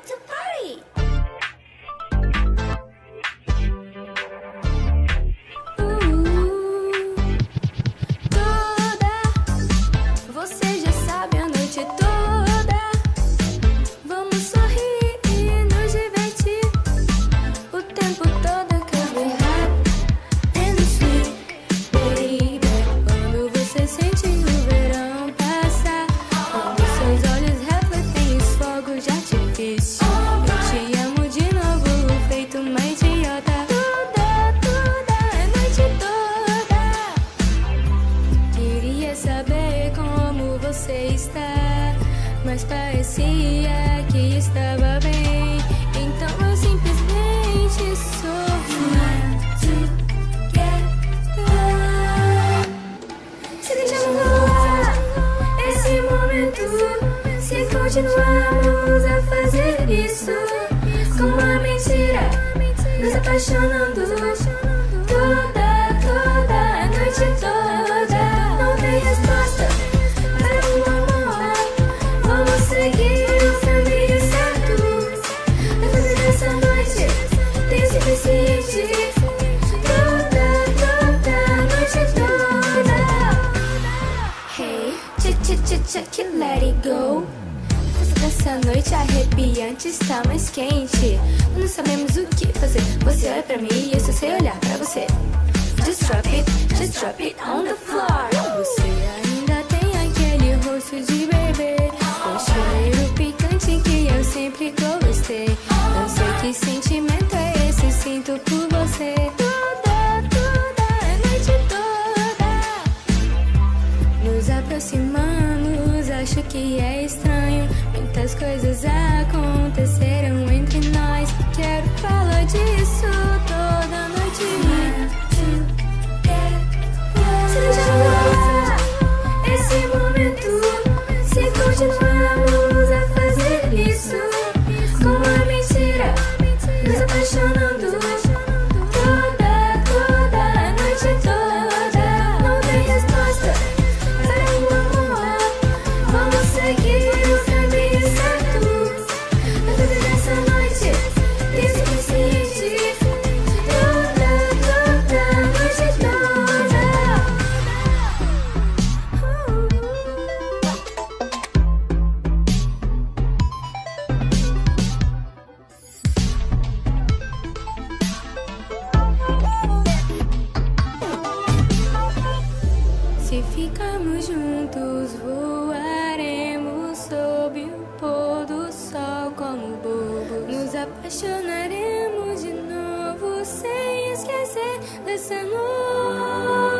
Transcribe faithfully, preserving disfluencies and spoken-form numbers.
like to party. Uh, toda, você já sabe a noite toda. Vamos sorrir e nos divertir o tempo todo, 'cause we're hot and sweet, baby. Quando você sente o verão passar, quando seus olhos refletem os fogos de artifício, eu te amo de novo, feito uma idiota. Toda, toda, a noite toda. Queria saber como você está, mas parecia que estava bem, então eu simplesmente sorri. Se deixamos rolar esse momento, se continuarmos a fazer isso, com uma mentira, nos apaixonando toda, toda a noite toda. Não tem resposta para o amor, vamos seguir o caminho certo. Depois dessa noite tem o suficiente. Toda, toda a noite toda. Hey, ch-ch-ch-ch, let it go. Essa noite arrepiante está mais quente. Não sabemos o que fazer. Você olha pra mim e eu só sei olhar pra você. Just drop it, just drop it on the floor. Você ainda tem aquele rosto de bebê, com cheiro picante que eu sempre gostei. Não sei que sentimento é esse, sinto por você. Toda, toda a noite toda. Nos aproximamos, acho que é estranho. Muitas coisas aconteceram entre nós. Quero falar disso toda noite. Se deixamos rolar esse momento, se continuarmos a fazer isso, com uma mentira, nos apaixonando toda, toda a noite toda. Não tem resposta para o amor, vamos seguir o caminho certo. Depois dessa noite tem o suficiente. Toda, toda a noite toda. Se ficarmos juntos, voaremos sob o pôr do sol como bobos. Nos apaixonaremos de novo sem esquecer dessa noite.